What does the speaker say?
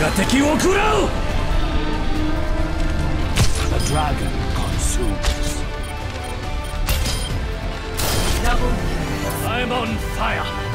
敵を食らう The dragon consumes. Double. I'm on fire.